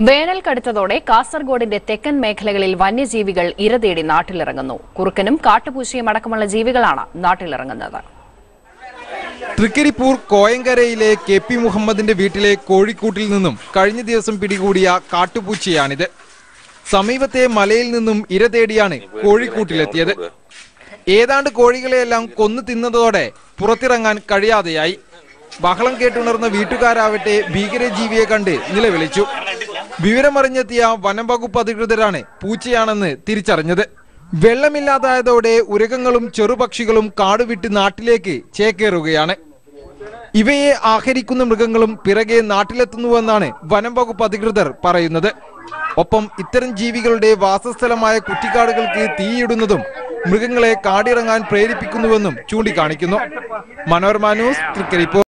വേനൽ കടുത്തതോടെ കാസർഗോഡിന്റെ തെക്കൻ മേഖലകളിൽ വന്യജീവികൾ ഇരതേടി നാട്ടിലിറങ്ങുന്നു. കുറുക്കനും കാട്ടുപൂച്ചയും അടക്കമുള്ള ജീവികളാണ് നാട്ടിലിറങ്ങുന്നത്. തൃക്കരിപ്പൂർ കോയങ്കരയിലെ KP മുഹമ്മദിന്റെ വീട്ടിലെ കോഴിക്കൂട്ടിൽ നിന്നും കഴിഞ്ഞ ദിവസം പിടികൂടിയ കാട്ടുപൂച്ചയാണിത്. സമീപത്തെ മലയിൽ നിന്നും ഇരതേടിയാണ് കോഴിക്കൂട്ടിലെത്തിയത്. ഏതാണ്ട് കോഴികളെയെല്ലാം കൊന്നു തിന്നതോടെ പുറത്തിറങ്ങാൻ കഴിയാതെയായി. ബഹളം കേട്ടുണർന്ന വീട്ടുകാരാവട്ടെ ഭീകരജീവിയെ കണ്ട് നിലവിളിച്ചു. വിവരമറിഞ്ഞെത്തിയ വനം വകുപ്പ് അധികൃതരാണ് പൂച്ചയാണെന്ന് തിരിച്ചറിഞ്ഞത്. വെള്ളമില്ലാതായതോടെ ഉരകങ്ങളും ചെറുപക്ഷികളും കാടുവിട്ട് നാട്ടിലേക്ക് ചേക്കേറുകയാണ്. ഇവയെ ആഹരിക്കുന്ന മൃഗങ്ങളും പിറകെ നാട്ടിലെത്തുന്നുവെന്നാണ് വനം വകുപ്പ് അധികൃതർ പറയുന്നത്. ഒപ്പം ഇത്തരം ജീവികളുടെ വാസസ്ഥലമായ കുറ്റിക്കാടുകൾക്ക് തീയിടുന്നതും മൃഗങ്ങളെ കാടിറങ്ങാൻ പ്രേരിപ്പിക്കുന്നുവെന്നും ചൂണ്ടിക്കാണിക്കുന്നു. മനോരമ ന്യൂസ്, തൃക്കരിപ്പൂർ.